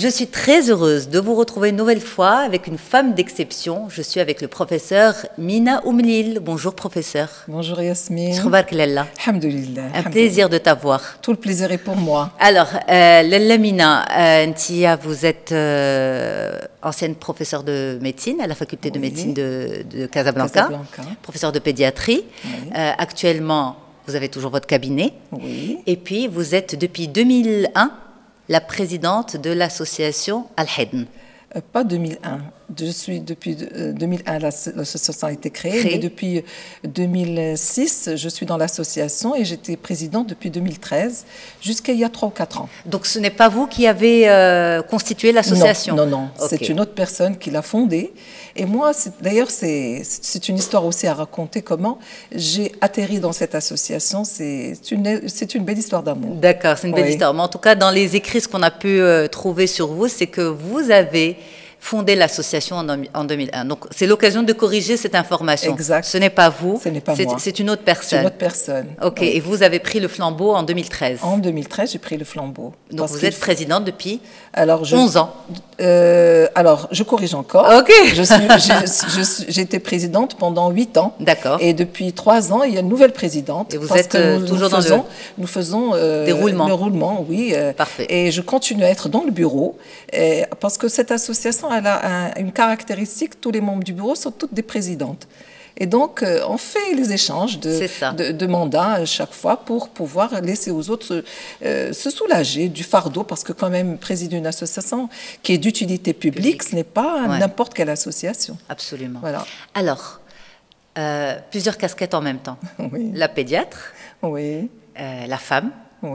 Je suis très heureuse de vous retrouver une nouvelle fois avec une femme d'exception. Je suis avec le professeur Mina Oumlil. Bonjour professeur. Bonjour Yasmine. Alhamdulillah. Un plaisir de t'avoir. Tout le plaisir est pour moi. Alors, Lalla Mina, Ntia, vous êtes ancienne professeure de médecine à la faculté de médecine de Casablanca, professeure de pédiatrie. Actuellement, vous avez toujours votre cabinet. Et puis, vous êtes depuis 2001 la présidente de l'association Al-Hedn. Pas 2001. Je suis depuis 2001, l'association a été créée, mais depuis 2006, je suis dans l'association et j'étais présidente depuis 2013, jusqu'à il y a 3 ou 4 ans. Donc ce n'est pas vous qui avez constitué l'association? Non, non, non. Okay. C'est une autre personne qui l'a fondée. Et moi, d'ailleurs, c'est une histoire aussi à raconter comment j'ai atterri dans cette association. C'est une belle histoire d'amour. D'accord, c'est une belle histoire. Mais en tout cas, dans les écrits, ce qu'on a pu trouver sur vous, c'est que vous avez fondé l'association en 2001. Donc, c'est l'occasion de corriger cette information. Exact. Ce n'est pas vous. Ce n'est pas moi. C'est une autre personne. C'est une autre personne. OK. Et vous avez pris le flambeau en 2013. En 2013, j'ai pris le flambeau. Donc, vous êtes présidente depuis 11 ans. Alors, je corrige encore. OK. J'ai été présidente pendant 8 ans. D'accord. Et depuis 3 ans, il y a une nouvelle présidente. Et vous êtes toujours dans nous faisons des roulements. Le roulement, oui. Parfait. Et je continue à être dans le bureau parce que cette association, elle a une caractéristique, tous les membres du bureau sont toutes des présidentes. Et donc, on fait les échanges de mandats chaque fois pour pouvoir laisser aux autres se soulager du fardeau, parce que quand même, présider une association qui est d'utilité publique, ce n'est pas n'importe quelle association. Absolument. Voilà. Alors, plusieurs casquettes en même temps. Oui. La pédiatre, la femme,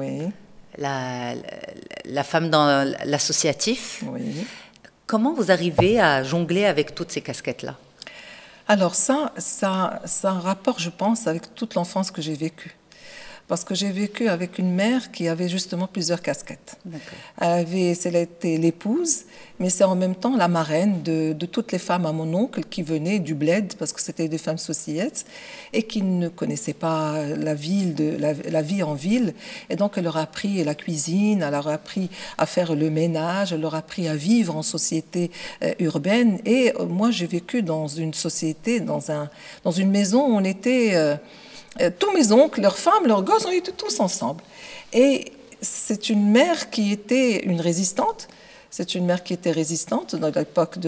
la femme dans l'associatif. Oui. Comment vous arrivez à jongler avec toutes ces casquettes-là? Alors ça a un rapport, je pense, avec toute l'enfance que j'ai vécue. Parce que j'ai vécu avec une mère qui avait justement plusieurs casquettes. Elle était l'épouse, mais c'est en même temps la marraine de toutes les femmes à mon oncle qui venaient du bled, parce que c'était des femmes saucillettes, et qui ne connaissaient pas la vie en ville. Et donc elle leur a appris la cuisine, elle leur a appris à faire le ménage, elle leur a appris à vivre en société urbaine. Et moi, j'ai vécu dans une société, dans une maison où on était... tous mes oncles, leurs femmes, leurs gosses, on était tous ensemble. Et c'est une mère qui était une résistante. C'est une mère qui était résistante dans l'époque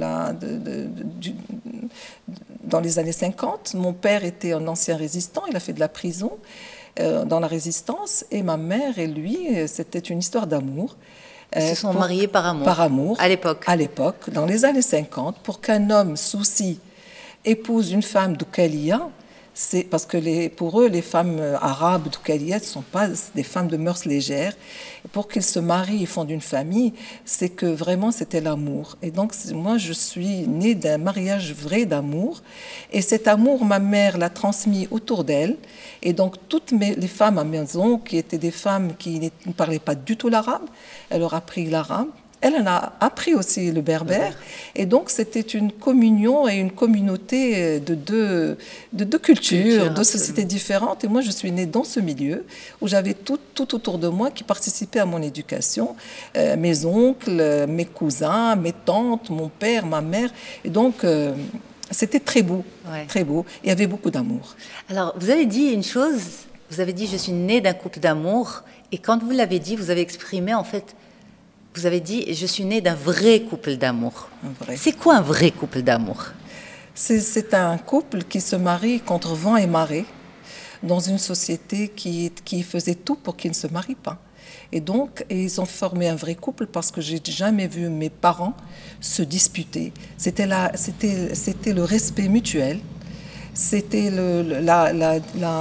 dans les années 50. Mon père était un ancien résistant, il a fait de la prison dans la résistance. Et ma mère et lui, c'était une histoire d'amour. Ils se sont mariés par amour. Par amour. À l'époque. À l'époque, dans les années 50, pour qu'un homme souci épouse une femme d'Oukalia. C'est parce que pour eux, les femmes arabes d'Oukalia ne sont pas des femmes de mœurs légères. Et pour qu'ils se marient et fondent une famille, c'est que vraiment c'était l'amour. Et donc moi, je suis née d'un mariage vrai d'amour. Et cet amour, ma mère l'a transmis autour d'elle. Et donc toutes les femmes à maison, qui étaient des femmes qui ne parlaient pas du tout l'arabe, elle leur a appris l'arabe. Elle en a appris aussi le berbère. Et donc, c'était une communion et une communauté de deux cultures, de sociétés différentes. Et moi, je suis née dans ce milieu où j'avais tout autour de moi qui participait à mon éducation. Mes oncles, mes cousins, mes tantes, mon père, ma mère. Et donc, c'était très beau, très beau. Il y avait beaucoup d'amour. Alors, vous avez dit une chose. Vous avez dit, je suis née d'un couple d'amour. Et quand vous l'avez dit, vous avez exprimé, en fait... Vous avez dit, je suis née d'un vrai couple d'amour. C'est quoi un vrai couple d'amour? C'est un couple qui se marie contre vent et marée dans une société qui faisait tout pour qu'ils ne se marient pas. Et donc, ils ont formé un vrai couple parce que j'ai jamais vu mes parents se disputer. C'était le respect mutuel, c'était la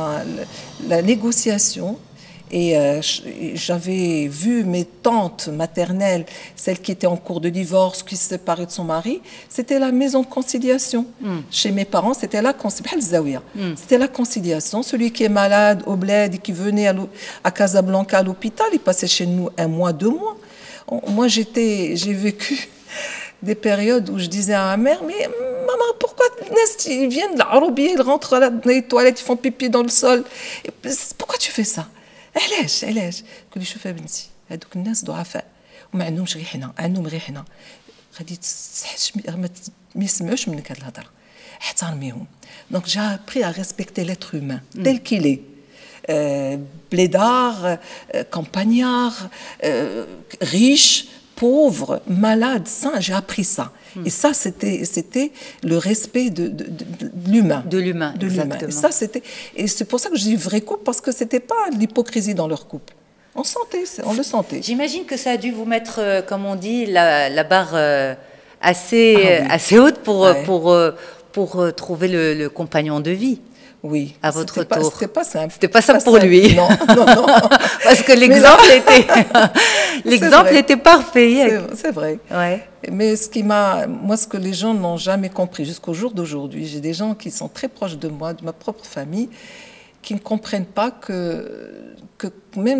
négociation. Et j'avais vu mes tantes maternelles, celles qui étaient en cours de divorce, qui se séparaient de son mari, c'était la maison de conciliation. Chez mes parents, c'était la conciliation. C'était la conciliation. Celui qui est malade au bled et qui venait à Casablanca à l'hôpital, il passait chez nous 1 mois, 2 mois. Moi, j'ai vécu des périodes où je disais à ma mère, mais maman, pourquoi ils viennent de l'Arabie, ils rentrent dans les toilettes, ils font pipi dans le sol. Pourquoi tu fais ça؟ علاش كل شوف يا بنتي هذوك الناس ضعفاء وما عندهمش غير حنا، عندهم غير حنا. غادي ما يسمعوش منك هاد الهضره. احترميهم. Donc j'ai appris à respecter l'être humain tel qu'il est. Blédard, campagnard, riche, pauvre, malade, sain, j'ai appris ça. Et ça, c'était le respect de l'humain. De l'humain, exactement. Et ça, et c'est pour ça que je dis vrai couple, parce que c'était pas l'hypocrisie dans leur couple. On le sentait. J'imagine que ça a dû vous mettre, comme on dit, la barre assez haute pour trouver le compagnon de vie. Oui. À votre tour. C'était pas simple. C'était pas simple pour lui. Non, non, non. Parce que l'exemple était parfait. C'est vrai. Ouais. Mais ce que les gens n'ont jamais compris jusqu'au jour d'aujourd'hui, j'ai des gens qui sont très proches de moi, de ma propre famille, qui ne comprennent pas que même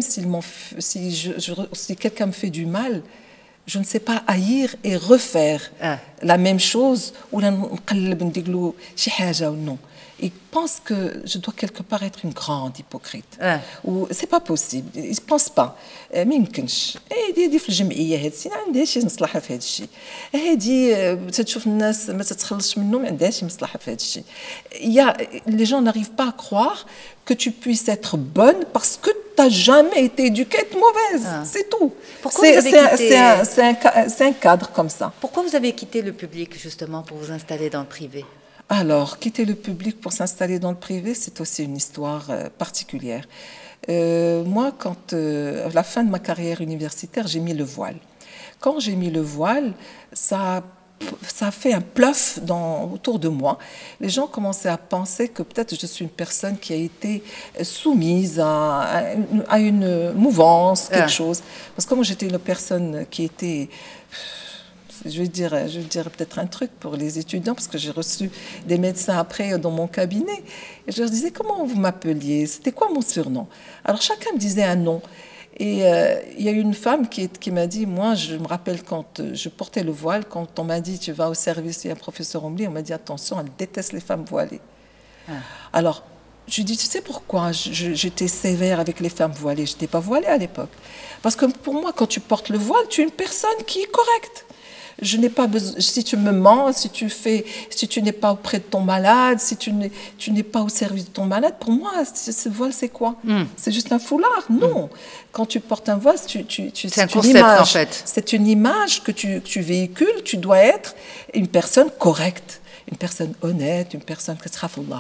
si quelqu'un me fait du mal, je ne sais pas haïr et refaire la même chose ou non. Ils pensent que je dois quelque part être une grande hypocrite. Ou c'est pas possible. Ils ne pensent pas. ما يمكنش. هذه في الجمعيه هذا الشيء ما عندهاش شي مصلحه في هذا الشيء. هذه تشوف الناس ما تتخلصش منهم ما عندهاش شي مصلحه في هذا الشيء. Les gens n'arrivent pas à croire que tu puisses être bonne parce que tu n'as jamais été éduquée à être mauvaise. C'est tout. C'est un cadre comme ça. Pourquoi vous avez quitté le public justement pour vous installer dans le privé? Alors, quitter le public pour s'installer dans le privé, c'est aussi une histoire particulière. Moi, à la fin de ma carrière universitaire, j'ai mis le voile. Quand j'ai mis le voile, ça a fait un plouf autour de moi. Les gens commençaient à penser que peut-être je suis une personne qui a été soumise à une mouvance, quelque chose. Parce que moi, j'étais une personne qui était... Je vais dire peut-être un truc pour les étudiants, parce que j'ai reçu des médecins après dans mon cabinet. Et je leur disais, comment vous m'appeliez? C'était quoi mon surnom? Alors chacun me disait un nom. Et il y a une femme qui m'a dit, moi je me rappelle quand je portais le voile, quand on m'a dit, tu vas au service, il y a un professeur Omli, on m'a dit, attention, elle déteste les femmes voilées. Alors, je lui dis, tu sais pourquoi j'étais sévère avec les femmes voilées? Je n'étais pas voilée à l'époque. Parce que pour moi, quand tu portes le voile, tu es une personne qui est correcte. Je n'ai pas besoin, si tu me mens, si tu n'es pas auprès de ton malade, si tu n'es pas au service de ton malade, pour moi, ce voile, c'est quoi? C'est juste un foulard? Non. Quand tu portes un voile, c'est un concept, en fait. C'est une image que tu véhicules. Tu dois être une personne correcte, une personne honnête, une personne qui sera khafullah.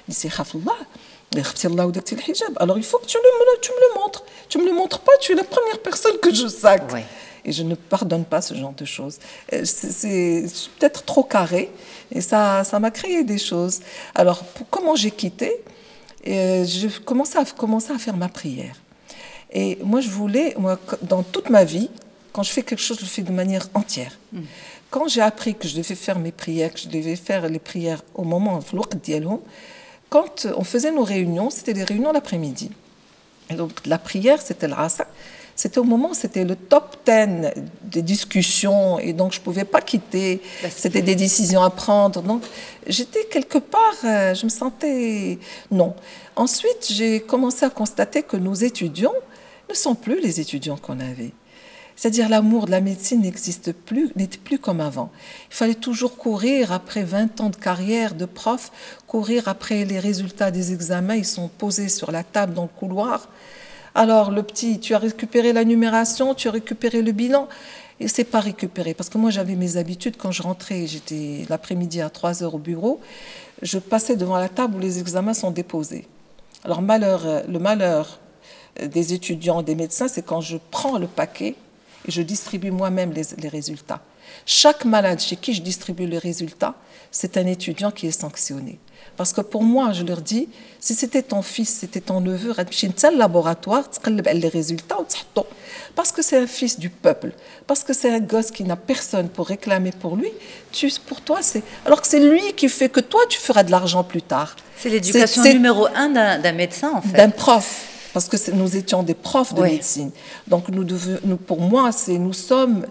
Alors il faut que tu me le montres. Tu me le montres pas, tu es la première personne que je sac. Ouais. Et je ne pardonne pas ce genre de choses. C'est peut-être trop carré, et ça m'a créé des choses. Alors, comment j'ai quitté? Je commençais à faire ma prière. Et moi, dans toute ma vie, quand je fais quelque chose, je le fais de manière entière. Quand j'ai appris que je devais faire mes prières, que je devais faire les prières au moment où quand on faisait nos réunions, c'était des réunions l'après-midi. Et donc, la prière, c'était l'Asr. C'était au moment où c'était le top 10 des discussions et donc je ne pouvais pas quitter. C'était des décisions à prendre. Donc j'étais quelque part, je me sentais... Non. Ensuite, j'ai commencé à constater que nos étudiants ne sont plus les étudiants qu'on avait. C'est-à-dire l'amour de la médecine n'était plus comme avant. Il fallait toujours courir après 20 ans de carrière de prof, courir après les résultats des examens. Ils sont posés sur la table dans le couloir. Alors, le petit, tu as récupéré la numération, tu as récupéré le bilan. Et c'est pas récupéré. Parce que moi, j'avais mes habitudes. Quand je rentrais, j'étais l'après-midi à 3 heures au bureau. Je passais devant la table où les examens sont déposés. Alors, le malheur des étudiants, des médecins, c'est quand je prends le paquet et je distribue moi-même les résultats. Chaque malade chez qui je distribue les résultats, c'est un étudiant qui est sanctionné. Parce que pour moi, je leur dis, si c'était ton fils, c'était ton neveu, tu vas au laboratoire, tu vas les résultats, parce que c'est un fils du peuple, parce que c'est un gosse qui n'a personne pour réclamer pour lui, pour toi, c'est... Alors que c'est lui qui fait que toi, tu feras de l'argent plus tard. C'est l'éducation numéro 1 d'un médecin, en fait. D'un prof. Parce que nous étions des profs de médecine. Donc, pour moi, nous sommes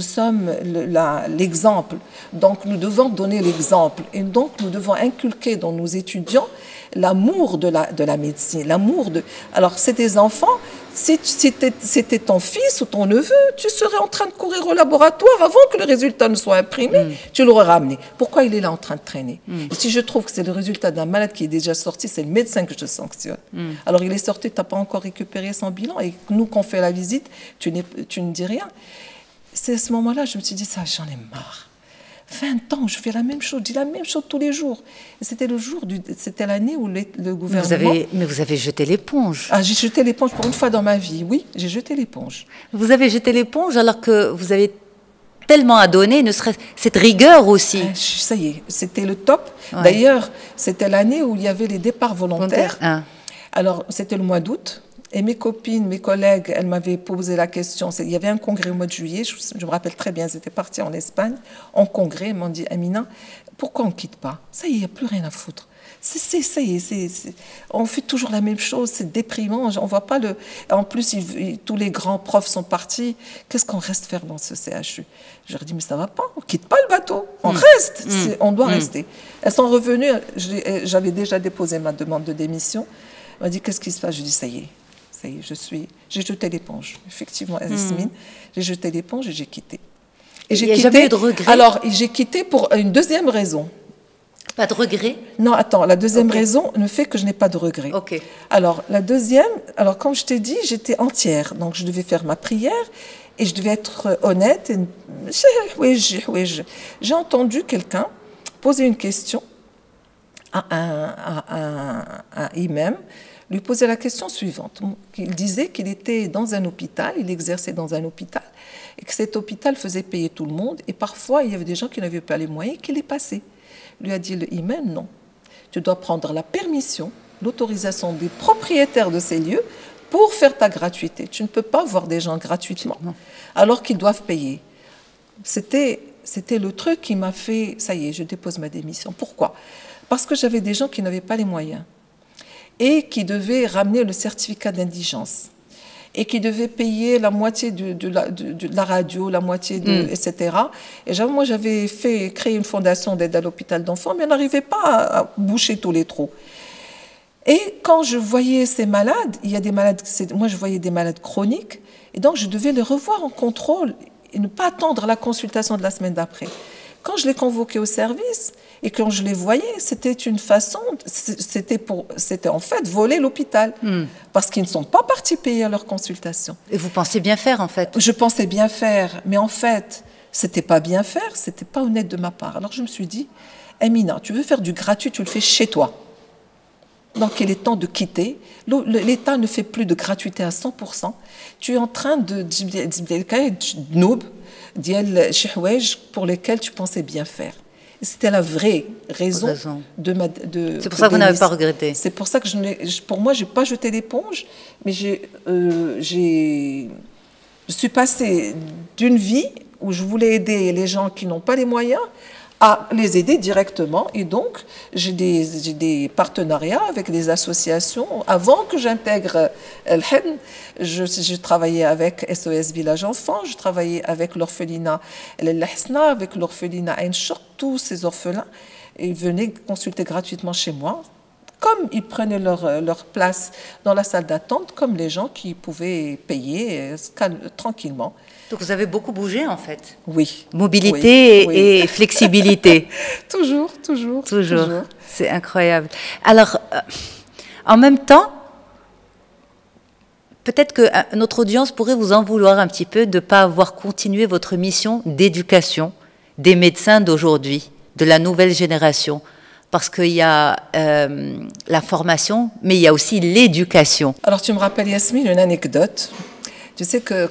l'exemple. Donc, nous devons donner l'exemple. Et donc, nous devons inculquer dans nos étudiants l'amour de la médecine. Alors, c'est des enfants Si c'était ton fils ou ton neveu, tu serais en train de courir au laboratoire avant que le résultat ne soit imprimé, tu l'aurais ramené. Pourquoi il est là en train de traîner? Et si je trouve que c'est le résultat d'un malade qui est déjà sorti, c'est le médecin que je sanctionne. Alors il est sorti, tu n'as pas encore récupéré son bilan, et nous, qu'on fait la visite, tu ne dis rien. C'est à ce moment-là, je me suis dit, ça, j'en ai marre. 20 ans, je fais la même chose, je dis la même chose tous les jours. C'était c'était l'année où le gouvernement... Mais vous avez jeté l'éponge. Ah, j'ai jeté l'éponge pour une fois dans ma vie, oui, j'ai jeté l'éponge. Vous avez jeté l'éponge alors que vous avez tellement à donner, ne serait cette rigueur aussi. Ça y est, c'était le top. Ouais. D'ailleurs, c'était l'année où il y avait les départs volontaires. Alors, c'était le mois d'août. Et mes copines, mes collègues, elles m'avaient posé la question. Il y avait un congrès au mois de juillet, je me rappelle très bien, elles étaient parties en Espagne, en congrès. Elles m'ont dit, Amina, pourquoi on ne quitte pas? Ça y est, il n'y a plus rien à foutre. Ça y est, on fait toujours la même chose, c'est déprimant. On voit pas le. En plus, tous les grands profs sont partis. Qu'est-ce qu'on reste faire dans ce CHU? Je leur ai dit, mais ça ne va pas, on ne quitte pas le bateau, on reste, on doit rester. Elles sont revenues, j'avais déjà déposé ma demande de démission. Elle m'a dit, qu'est-ce qui se passe? Je dis, ça y est, j'ai jeté l'éponge. Effectivement, Yasmine, j'ai jeté l'éponge et j'ai quitté. Et il n'y a jamais eu de regret? Alors, j'ai quitté pour une deuxième raison. Pas de regret? Non, attends, la deuxième raison ne fait que je n'ai pas de regret. Alors, la deuxième, comme je t'ai dit, j'étais entière. Donc, je devais faire ma prière et je devais être honnête. J'ai entendu quelqu'un poser une question à un imam, lui poser la question suivante. Il disait qu'il était dans un hôpital, il exerçait dans un hôpital, et que cet hôpital faisait payer tout le monde, et parfois il y avait des gens qui n'avaient pas les moyens, qui les passaient. Lui a dit le imam, non, tu dois prendre la permission, l'autorisation des propriétaires de ces lieux pour faire ta gratuité. Tu ne peux pas voir des gens gratuitement, alors qu'ils doivent payer. C'était le truc qui m'a fait, ça y est, je dépose ma démission. Pourquoi? Parce que j'avais des gens qui n'avaient pas les moyens et qui devaient ramener le certificat d'indigence et qui devaient payer la moitié de la radio, la moitié etc. Et moi, j'avais créé une fondation d'aide à l'hôpital d'enfants, mais on n'arrivait pas à boucher tous les trous. Et quand je voyais ces malades, il y a des malades, moi je voyais des malades chroniques, et donc je devais les revoir en contrôle et ne pas attendre la consultation de la semaine d'après. Quand je les convoquais au service et quand je les voyais, c'était une façon, c'était en fait voler l'hôpital, parce qu'ils ne sont pas partis payer à leur consultation. Et vous pensez bien faire en fait? Je pensais bien faire, mais en fait, c'était pas bien faire, c'était pas honnête de ma part. Alors je me suis dit, Amina, tu veux faire du gratuit, tu le fais chez toi. Donc il est temps de quitter. L'État ne fait plus de gratuité à 100%. Tu es en train de pour lesquels tu pensais bien faire. C'était la vraie raison de ma... C'est pour ça que vous n'avez pas regretté. C'est pour ça que pour moi, je n'ai pas jeté l'éponge, mais je suis passée d'une vie où je voulais aider les gens qui n'ont pas les moyens à les aider directement. Et donc, j'ai des partenariats avec des associations. Avant que j'intègre El Hen, je travaillais avec SOS Village Enfants, je travaillais avec l'orphelinat El Lahsna, avec l'orphelinat Ain Choc, tous ces orphelins. Et ils venaient consulter gratuitement chez moi, comme ils prenaient leur place dans la salle d'attente, comme les gens qui pouvaient payer tranquillement. Donc vous avez beaucoup bougé en fait. Oui. Mobilité et flexibilité. Toujours. C'est incroyable. Alors, en même temps, peut-être que notre audience pourrait vous en vouloir un petit peu de ne pas avoir continué votre mission d'éducation des médecins d'aujourd'hui, de la nouvelle génération. Parce qu'il y a la formation, mais il y a aussi l'éducation. Alors tu me rappelles, Yasmine, une anecdote. Tu sais que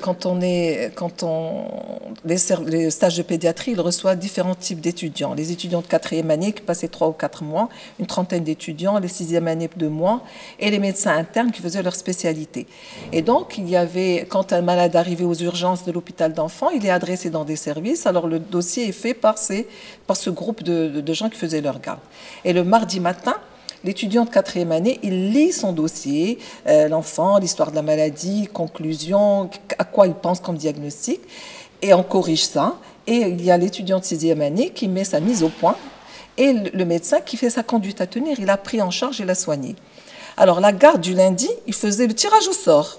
les stages de pédiatrie, ils reçoivent différents types d'étudiants. Les étudiants de 4e année qui passaient 3 ou 4 mois, une trentaine d'étudiants, les 6e année 2 mois, et les médecins internes qui faisaient leur spécialité. Et donc, il y avait, quand un malade arrivait aux urgences de l'hôpital d'enfants, il est adressé dans des services. Alors, le dossier est fait par ce groupe de gens qui faisaient leur garde. Et le mardi matin, l'étudiant de 4e année, il lit son dossier, l'enfant, l'histoire de la maladie, conclusion, à quoi il pense comme diagnostic, et on corrige ça. Et il y a l'étudiant de 6e année qui met sa mise au point, et le médecin qui fait sa conduite à tenir, il a pris en charge et l'a soigné. Alors la garde du lundi, il faisait le tirage au sort.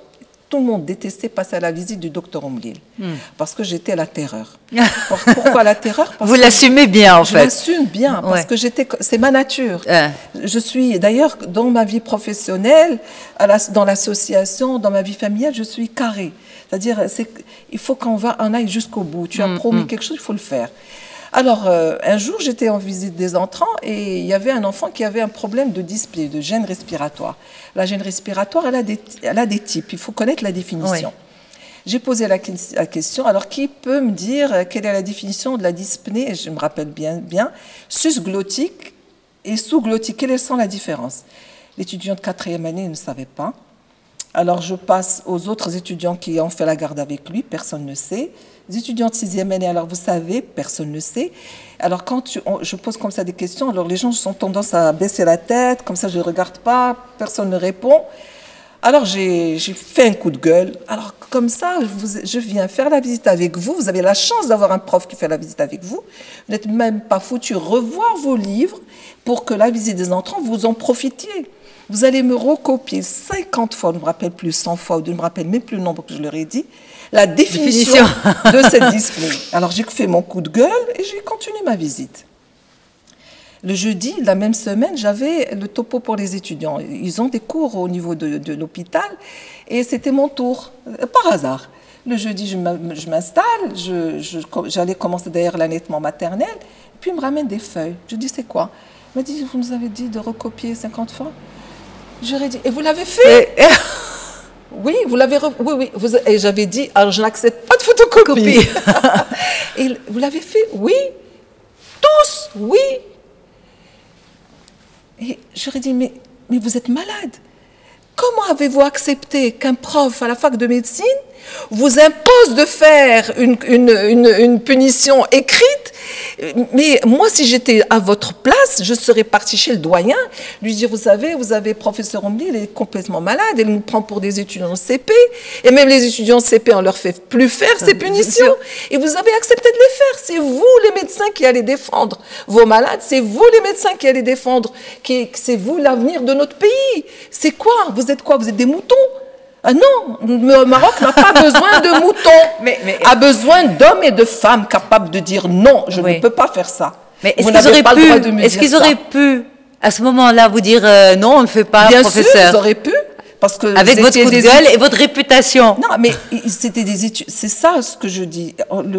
tout le monde détestait passer à la visite du docteur Omlil, parce que j'étais la terreur. Pourquoi la terreur? Vous l'assumez bien, en fait. Je l'assume bien, parce que c'est ma nature. Je suis, d'ailleurs, dans ma vie professionnelle, dans l'association, dans ma vie familiale, je suis carrée. C'est-à-dire, il faut qu'on aille jusqu'au bout. Tu as promis quelque chose, il faut le faire. Alors, un jour, j'étais en visite des entrants et il y avait un enfant qui avait un problème de dyspnée, de gêne respiratoire. La gêne respiratoire, elle a des types. Il faut connaître la définition. Oui. J'ai posé la question. Alors, qui peut me dire quelle est la définition de la dyspnée? Je me rappelle bien. Susglottique et sous-glottique. Quelle sont la différence? L'étudiant de 4e année ne savait pas. Alors, je passe aux autres étudiants qui ont fait la garde avec lui. Personne ne sait. Les étudiants de 6e année, alors vous savez, personne ne sait. Alors quand je pose comme ça des questions, alors les gens ont tendance à baisser la tête, comme ça je ne regarde pas, personne ne répond. Alors j'ai fait un coup de gueule. Alors comme ça, je viens faire la visite avec vous. Vous avez la chance d'avoir un prof qui fait la visite avec vous. Vous n'êtes même pas foutu revoir vos livres pour que la visite des entrants, vous en profitiez. Vous allez me recopier 50 fois, je ne me rappelle plus 100 fois, ou je ne me rappelle même plus le nombre que je leur ai dit, la définition de cette dyspnée. Alors j'ai fait mon coup de gueule et j'ai continué ma visite. Le jeudi, la même semaine, j'avais le topo pour les étudiants. Ils ont des cours au niveau de l'hôpital et c'était mon tour, par hasard. Le jeudi, je m'installe, j'allais commencer d'ailleurs l'allaitement maternel, et puis il me ramène des feuilles. Je dis, c'est quoi? Il m'a dit, vous nous avez dit de recopier 50 fois. J'aurais dit, et vous l'avez fait? Oui, vous l'avez... Oui. Et j'avais dit, alors je n'accepte pas de photocopie. Et vous l'avez fait? Oui. Tous? Oui. Et j'aurais dit, mais vous êtes malade. Comment avez-vous accepté qu'un prof à la fac de médecine vous impose de faire une punition écrite? Mais moi, si j'étais à votre place, je serais partie chez le doyen, lui dire, vous avez professeur Omlil, il est complètement malade, elle nous prend pour des étudiants CP, et même les étudiants CP, on leur fait plus faire ces punitions, et vous avez accepté de les faire. C'est vous, les médecins, qui allez défendre vos malades, c'est vous, les médecins, qui allez défendre, c'est vous l'avenir de notre pays. C'est quoi? Vous êtes quoi? Vous êtes des moutons? Ah non, le Maroc n'a pas besoin de moutons, a besoin d'hommes et de femmes capables de dire non, je ne peux pas faire ça. Mais est-ce qu'ils auraient pu, à ce moment-là, vous dire non, on ne fait pas, bien professeur? Bien sûr, ils auraient pu. Parce que avec votre coup de gueule et votre réputation. Non, mais c'était des études. C'est ça ce que je dis.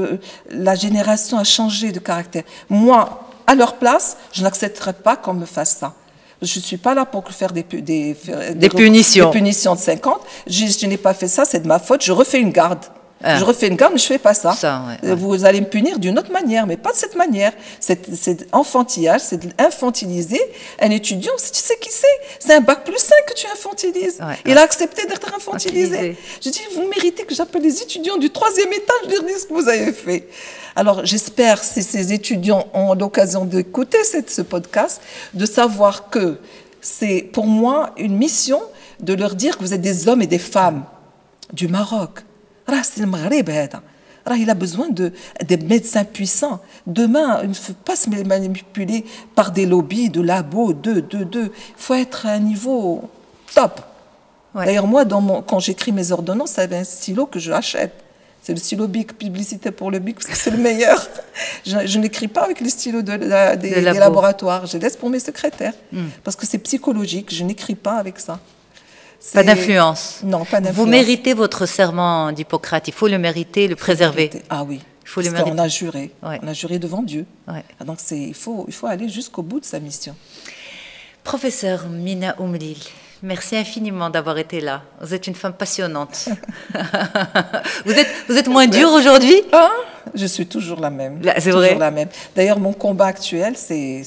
La génération a changé de caractère. Moi, à leur place, je n'accepterais pas qu'on me fasse ça. Je ne suis pas là pour faire des punitions. Des punitions de 50. Je n'ai pas fait ça, c'est de ma faute. Je refais une garde. Je refais une garde, mais je ne fais pas ça. Vous allez me punir d'une autre manière, mais pas de cette manière. C'est enfantillage, c'est infantiliser un étudiant. Tu sais qui c'est? C'est un bac plus 5 que tu infantilises. Il a accepté d'être infantilisé. Je dis, vous méritez que j'appelle les étudiants du 3e étage, je leur dis ce que vous avez fait. Alors, j'espère, si ces étudiants ont l'occasion d'écouter ce podcast, de savoir que c'est pour moi une mission de leur dire que vous êtes des hommes et des femmes du Maroc. C'est le Maghreb, il a besoin des médecins puissants. Demain, il ne faut pas se manipuler par des lobbies de labos, Il faut être à un niveau top. D'ailleurs, moi, quand j'écris mes ordonnances, c'est un stylo que je achète. C'est le stylo Bic, publicité pour le Bic, parce que c'est le meilleur. Je n'écris pas avec les stylos des laboratoires. Je laisse pour mes secrétaires. Parce que c'est psychologique. Je n'écris pas avec ça. Pas d'influence. Non, pas d'influence. Vous méritez votre serment d'Hippocrate. Il faut le mériter, le préserver. Ah oui. Il faut le mériter. On a juré. On a juré devant Dieu. Donc il faut aller jusqu'au bout de sa mission. Professeur Mina Omlil, merci infiniment d'avoir été là. Vous êtes une femme passionnante. vous êtes moins dure aujourd'hui? Je suis toujours la même. C'est vrai. Toujours la même. D'ailleurs, mon combat actuel, c'est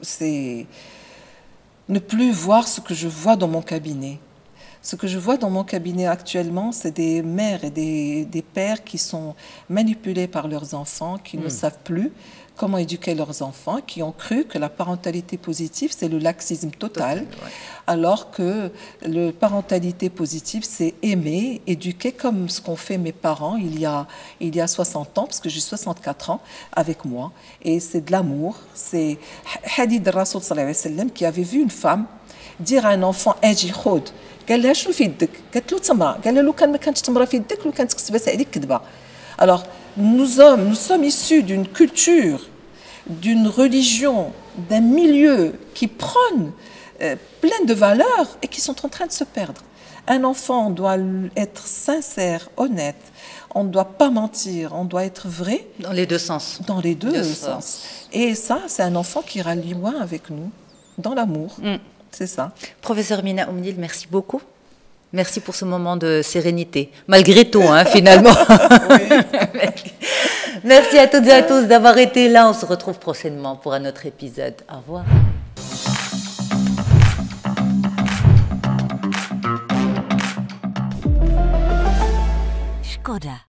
ne plus voir ce que je vois dans mon cabinet. Ce que je vois dans mon cabinet actuellement, c'est des mères et des pères qui sont manipulés par leurs enfants, qui ne savent plus comment éduquer leurs enfants, qui ont cru que la parentalité positive, c'est le laxisme total, alors que la parentalité positive, c'est aimer, éduquer comme ce qu'ont fait mes parents il y a 60 ans, parce que j'ai 64 ans avec moi, et c'est de l'amour. C'est Hadith Rasoul sallallahu alayhi wa sallam qui avait vu une femme dire à un enfant « Aji khod » قال لها شنو في يدك؟ قالت له تمره. قال لها لو كان ما كانتش تمره في يدك لو كانت كتبات عليك كذبه. Alors nous sommes issus d'une culture, d'une religion, d'un milieu qui prône plein de valeurs et qui sont en train de se perdre. Un enfant doit être sincère, honnête. On ne doit pas mentir, on doit être vrai. Dans les deux sens. Dans les deux sens. Et ça, c'est un enfant qui ira loin avec nous, dans l'amour. C'est ça. Professeur Mina Oumnil, merci beaucoup. Merci pour ce moment de sérénité, malgré tout, hein, finalement. Merci à toutes et à tous d'avoir été là. On se retrouve prochainement pour un autre épisode. Au revoir. Škoda.